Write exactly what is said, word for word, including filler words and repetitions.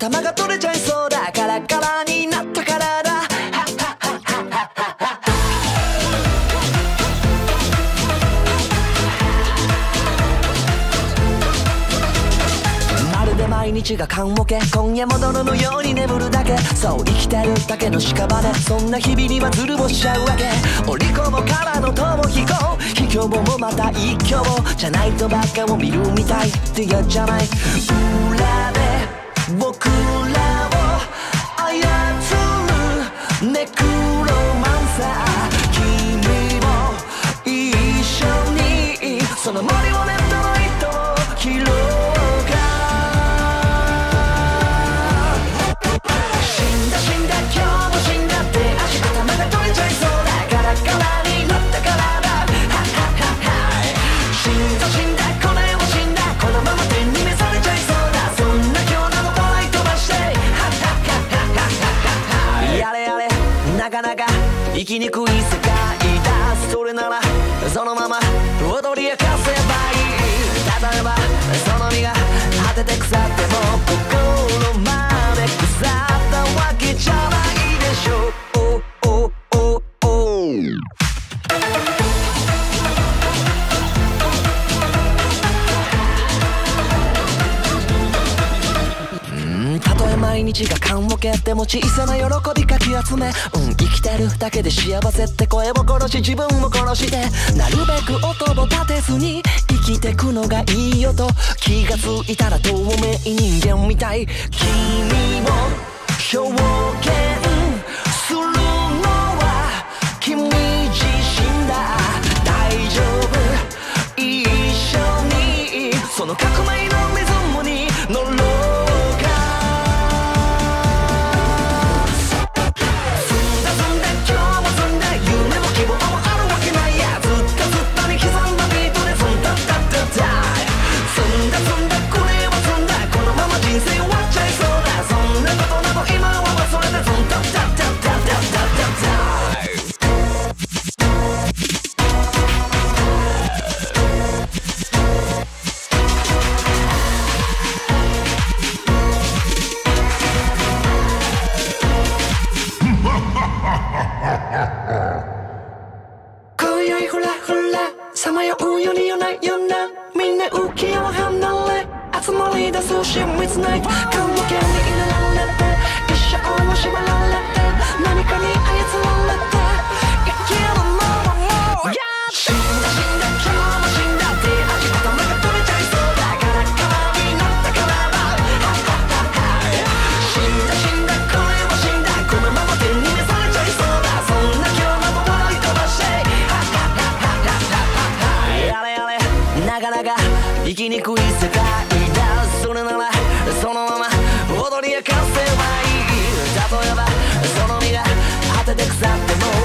頭が取れちゃいそうだ、カラカラになったからだ。まるで毎日が棺桶、今夜も泥のように眠るだけ。そう生きてるだけの屍、そんな日々にはずるぼしちゃうわけ。お利口もからの逃避行、卑怯もまた一挙じゃないとばっかを見るみたいって嫌じゃない。裏で僕らを操るネクロマンサー、君も一緒にその森をネットの糸を切ろうか。死んだ死んだ今日も死んだって足頭が取れちゃいそうだ、カラカラになったからだ。死んだ死んだこれも死んだ、このまま天に召されちゃいそうだ、そんな今日の笑い飛ばしてやれやれ、なかなか生きにくい世界だ。それならそのまま踊り明かせばいい。例えばその身が果てて腐っても心まで腐ったわけじゃないでしょう。おおおおたとえ毎日が棺桶でも小さな喜びかき集め、うん、生きてるだけで幸せって声を殺し自分を殺して、なるべく音を立てずに生きてくのがいいよと気がついたら透明人間みたい。君も表現するのは君自身だ、大丈夫一緒にその革命のリズムに乗ろう。さまようように夜な夜なみんな浮世を離れ集まり出す親密な棺桶に入れられて一生を縛られて何かに操られて生きるのはもうやって死んだ死んだ今日も死んだって足頭が取れちゃいそうだ、カラカラになったからだ。死んだ死んだこれも死んだ、このまま天に召されちゃいそうだ、そんな今日の笑い飛ばしてやれやれ、なかなか生きにくい世界だ。それならそのまま踊り明かせばいい。例えばその身が果てて腐っても